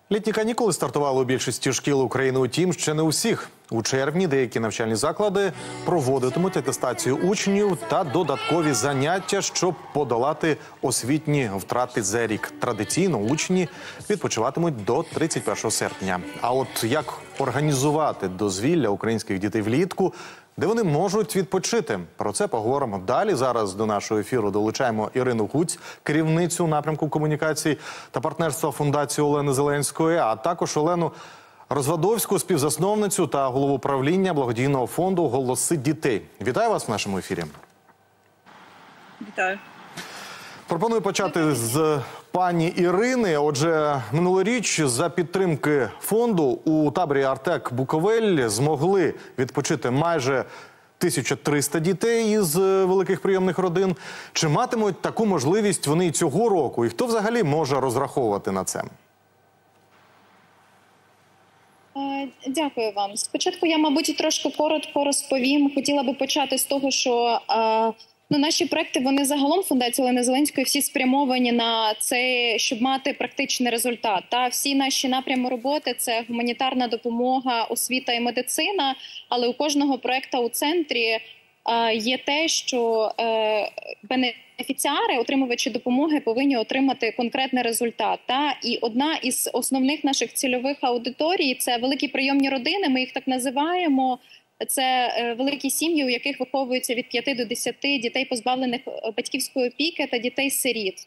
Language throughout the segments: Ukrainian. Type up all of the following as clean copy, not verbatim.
Літні канікули стартували у більшості шкіл України, утім, ще не усіх. У червні деякі навчальні заклади проводитимуть атестацію учнів та додаткові заняття, щоб подолати освітні втрати за рік. Традиційно учні відпочиватимуть до 31 серпня. А от як організувати дозвілля українських дітей влітку, де вони можуть відпочити? Про це поговоримо далі. Зараз до нашого ефіру долучаємо Ірину Куць, керівницю напрямку комунікації та партнерства фундації Олени Зеленської, а також Олену Розвадовську, співзасновницю та голову правління благодійного фонду «Голоси дітей». Вітаю вас в нашому ефірі. Вітаю. Пропоную почати з пані Ірини. Отже, минулоріч за підтримки фонду у таборі «Артек» Буковель змогли відпочити майже 1300 дітей із великих прийомних родин. Чи матимуть таку можливість вони і цього року? І хто взагалі може розраховувати на це? Дякую вам. Спочатку я, мабуть, трошки коротко розповім. Хотіла би почати з того, що наші проекти, вони загалом фундації Олени Зеленської всі спрямовані на це, щоб мати практичний результат. Всі наші напрями роботи – це гуманітарна допомога, освіта і медицина, але у кожного проекту у центрі є те, що бенефіціари, отримувачі допомоги повинні отримати конкретний результат. І одна із основних наших цільових аудиторій – це великі прийомні родини, ми їх так називаємо. Це великі сім'ї, у яких виховується від 5 до 10 дітей, позбавлених батьківської опіки та дітей-сиріт.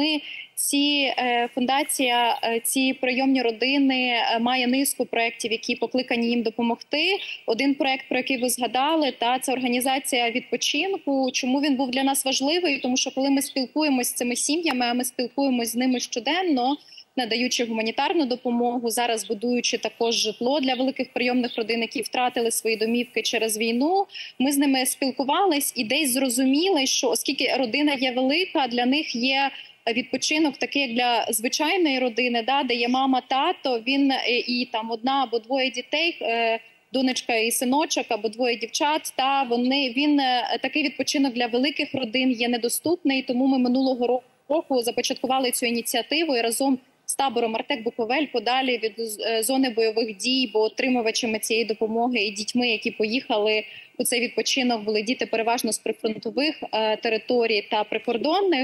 Фундація, ці прийомні родини має низку проєктів, які покликані їм допомогти. Один проєкт, про який ви згадали, це організація відпочинку. Чому він був для нас важливий? Тому що коли ми спілкуємося з цими сім'ями, а ми спілкуємося з ними щоденно, надаючи гуманітарну допомогу, зараз будуючи також житло для великих прийомних родин, які втратили свої домівки через війну. Ми з ними спілкувались і десь зрозуміли, що оскільки родина є велика, для них є відпочинок такий, як для звичайної родини, де є мама, тато, він і там одна або двоє дітей, донечка і синочок, або двоє дівчат, він такий відпочинок для великих родин є недоступний, тому ми минулого року започаткували цю ініціативу і разом з табором «Артек» Буковель подалі від зони бойових дій, бо отримувачами цієї допомоги і дітьми, які поїхали у цей відпочинок, були діти переважно з прифронтових територій та прикордонних.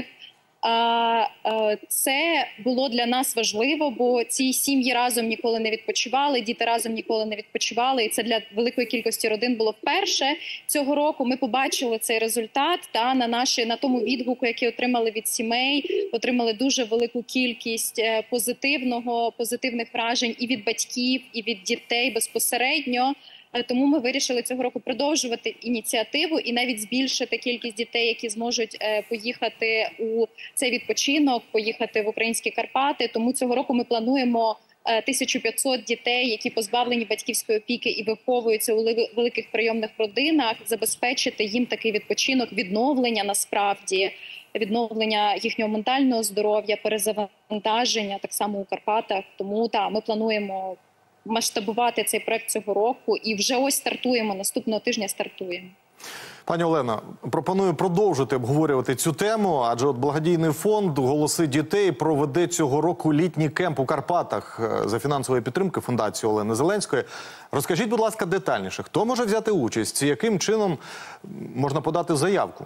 Це було для нас важливо, бо ці сім'ї разом ніколи не відпочивали, діти разом ніколи не відпочивали, і це для великої кількості родин було вперше. Цього року ми побачили цей результат, на тому відгуку, який отримали від сімей, отримали дуже велику кількість позитивних вражень і від батьків, і від дітей безпосередньо. Тому ми вирішили цього року продовжувати ініціативу і навіть збільшити кількість дітей, які зможуть поїхати у цей відпочинок, поїхати в українські Карпати. Тому цього року ми плануємо 1500 дітей, які позбавлені батьківської опіки і виховуються у великих прийомних родинах, забезпечити їм такий відпочинок, відновлення насправді, відновлення їхнього ментального здоров'я, перезавантаження так само у Карпатах. Тому ми плануємо масштабувати цей проект цього року і вже ось стартуємо, наступного тижня стартуємо. Пані Олена, пропоную продовжити обговорювати цю тему, адже благодійний фонд «Голоси дітей» проведе цього року літній кемп у Карпатах за фінансової підтримки фундації Олени Зеленської. Розкажіть, будь ласка, детальніше, хто може взяти участь, яким чином можна подати заявку?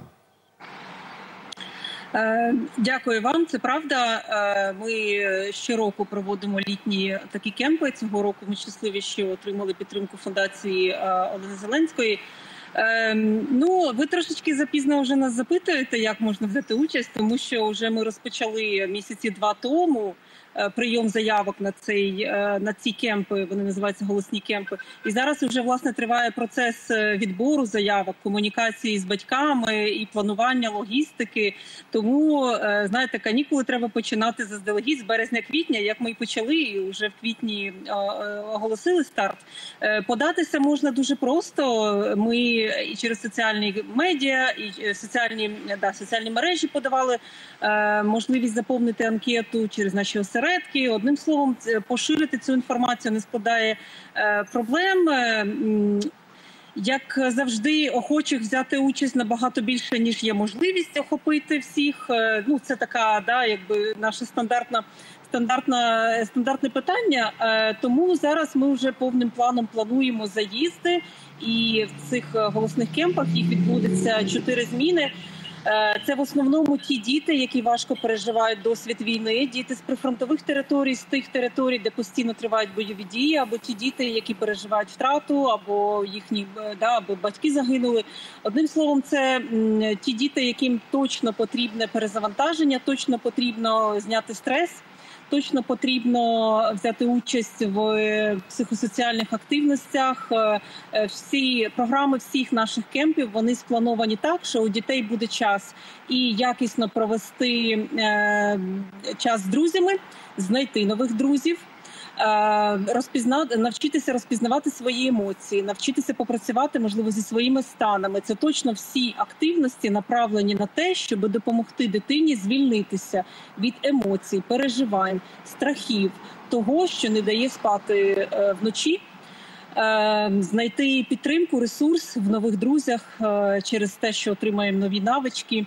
Дякую вам. Це правда. Ми щороку проводимо літні такі кемпи. Цього року ми щасливі, що отримали підтримку фундації Олени Зеленської. Ви трошечки запізно вже нас запитуєте, як можна взяти участь, тому що вже ми розпочали місяці 2 тому прийом заявок на ці кемпи, вони називаються «Голосні кемпи». І зараз вже, власне, триває процес відбору заявок, комунікації з батьками і планування логістики. Тому, знаєте, канікули треба починати заздалегідь з березня-квітня, як ми і почали, і вже в квітні оголосили старт. Податися можна дуже просто. Ми і через соціальні медіа, і соціальні мережі подавали можливість заповнити анкету через наші осередки. Одним словом, поширити цю інформацію не складає проблем. Як завжди, охочих взяти участь набагато більше, ніж є можливість охопити всіх. Це така, якби наша стандартна стандартне питання. Тому зараз ми вже повним планом плануємо заїзди, і в цих голосних кемпах їх відбудеться 4 зміни. Це в основному ті діти, які важко переживають досвід війни, діти з прифронтових територій, з тих територій, де постійно тривають бойові дії, або ті діти, які переживають втрату, або їхні або батьки загинули. Одним словом, це ті діти, яким точно потрібне перезавантаження, точно потрібно зняти стрес. Точно потрібно взяти участь в психосоціальних активностях. Всі програми всіх наших кемпів, вони сплановані так, що у дітей буде час і якісно провести час з друзями, знайти нових друзів, навчитися розпізнавати свої емоції, навчитися попрацювати, можливо, зі своїми станами. Це точно всі активності направлені на те, щоб допомогти дитині звільнитися від емоцій, переживань, страхів, того, що не дає спати вночі, знайти підтримку, ресурс в нових друзях через те, що отримаємо нові навички,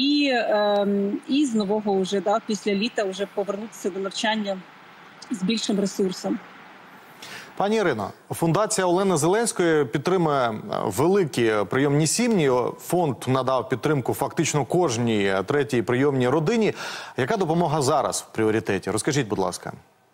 і з нового вже після літа вже повернутися до навчання з більшим ресурсом. Пані Ірино, фундація Олени Зеленської підтримує великі прийомні сім'ї. Фонд надав підтримку фактично кожній третій прийомній родині. Яка допомога зараз в пріоритеті? Розкажіть, будь ласка.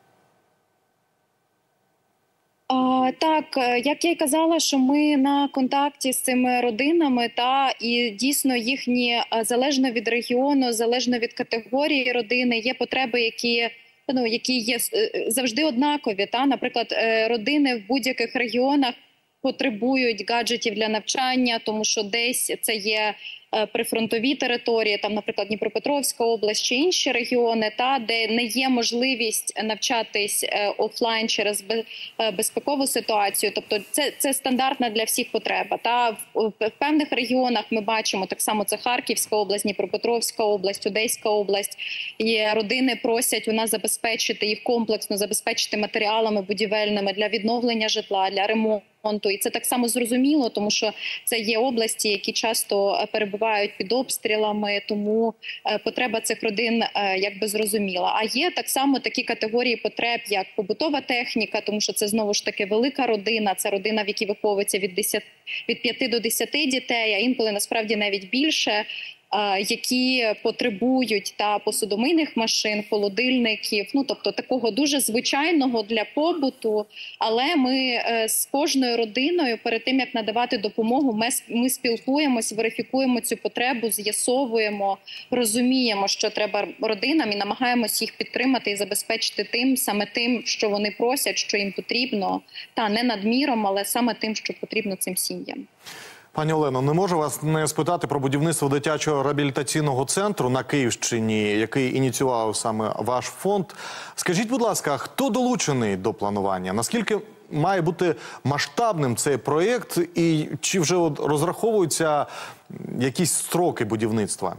Так, як я й казала, що ми на контакті з цими родинами, і дійсно їхні, залежно від регіону, залежно від категорії родини, є потреби, які є завжди однакові. Наприклад, родини в будь-яких регіонах потребують гаджетів для навчання, тому що десь це є прифронтові території, там, наприклад, Дніпропетровська область чи інші регіони, де не є можливість навчатись офлайн через безпекову ситуацію. Тобто це стандартна для всіх потреба. В певних регіонах ми бачимо, так само це Харківська область, Дніпропетровська область, Одеська область. І родини просять у нас забезпечити їх комплексно, забезпечити матеріалами будівельними для відновлення житла, для ремонту. І це так само зрозуміло, тому що це є області, які часто перебувають під обстрілами, тому потреба цих родин якби зрозуміла. А є так само такі категорії потреб, як побутова техніка, тому що це знову ж таки велика родина, це родина, в якій виховується від 5 до 10 дітей, а інколи насправді навіть більше, які потребують посудомийних машин, холодильників, тобто такого дуже звичайного для побуту. Але ми з кожною родиною перед тим, як надавати допомогу, ми спілкуємось, верифікуємо цю потребу, з'ясовуємо, розуміємо, що треба родинам і намагаємось їх підтримати і забезпечити саме тим, що вони просять, що їм потрібно, не надміром, але саме тим, що потрібно цим сім'ям. Пані Олено, не можу вас не спитати про будівництво дитячого реабілітаційного центру на Київщині, який ініціював саме ваш фонд. Скажіть, будь ласка, хто долучений до планування? Наскільки має бути масштабним цей проєкт і чи вже розраховуються якісь строки будівництва?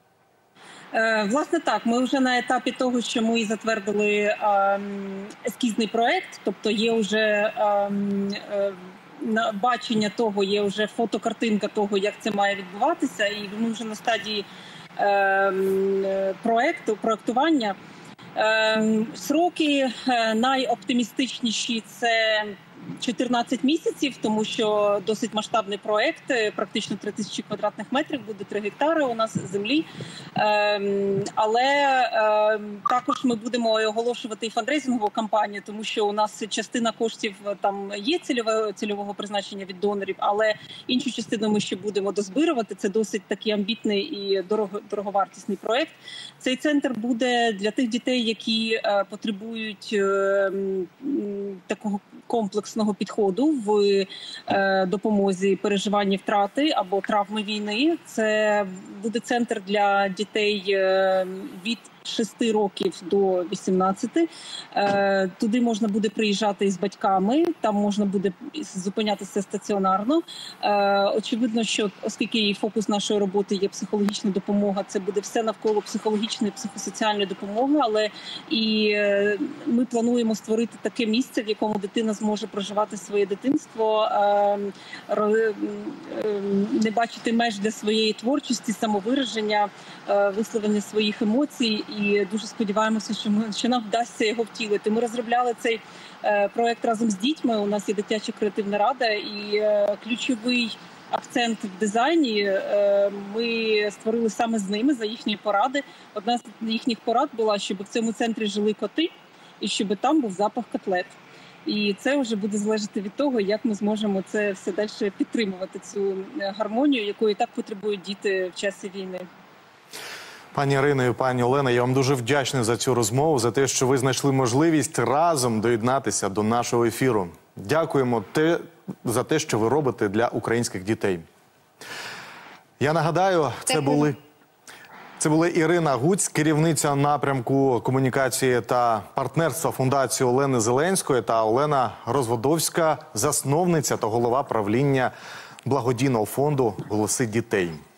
Власне, так. Ми вже на етапі того, що ми затвердили ескізний проєкт, тобто є вже бачення того, є вже фотокартинка того, як це має відбуватися, і ми вже на стадії проєктування. Сроки найоптимістичніші – це 14 місяців, тому що досить масштабний проєкт, практично 3000 квадратних метрів, буде 3 гектари у нас землі. Але також ми будемо оголошувати і фандрейзингову кампанію, тому що у нас частина коштів там є цільового призначення від донорів, але іншу частину ми ще будемо дозбирувати. Це досить такий амбітний і дороговартісний проєкт. Цей центр буде для тих дітей, які потребують такого комплексного підходу в допомозі переживання втрати або травми війни. Це буде центр для дітей від 6 років до 18. Туди можна буде приїжджати із батьками, там можна буде зупинятися стаціонарно. Очевидно, що оскільки фокус нашої роботи є психологічна допомога, це буде все навколо психологічної, психосоціальної допомоги, але і ми плануємо створити таке місце, в якому дитина зможе проживати своє дитинство, не бачити меж для своєї творчості, самовираження, висловлення своїх емоцій і дуже сподіваємося, що нам вдасться його втілити. Ми розробляли цей проект разом з дітьми. У нас є дитяча креативна рада, і ключовий акцент в дизайні ми створили саме з ними, за їхні поради. Одна з їхніх порад була, щоб в цьому центрі жили коти і щоб там був запах котлет. І це вже буде залежати від того, як ми зможемо це все далі підтримувати, цю гармонію, якої так потребують діти в часі війни. Пані Ірино і пані Олена, я вам дуже вдячний за цю розмову, за те, що ви знайшли можливість разом доєднатися до нашого ефіру. Дякуємо за те, що ви робите для українських дітей. Я нагадаю, це була Ірина Гуць, керівниця напрямку комунікації та партнерства фундації Олени Зеленської, та Олена Розводовська, засновниця та голова правління благодійного фонду «Голоси дітей».